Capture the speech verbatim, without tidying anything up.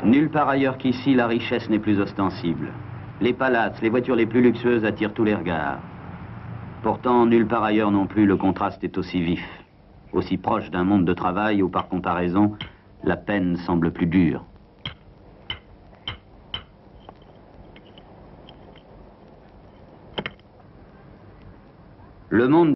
Nulle part ailleurs qu'ici, la richesse n'est plus ostensible. Les palaces, les voitures les plus luxueuses attirent tous les regards. Pourtant, nulle part ailleurs non plus, le contraste est aussi vif, aussi proche d'un monde de travail où, par comparaison, la peine semble plus dure. Le monde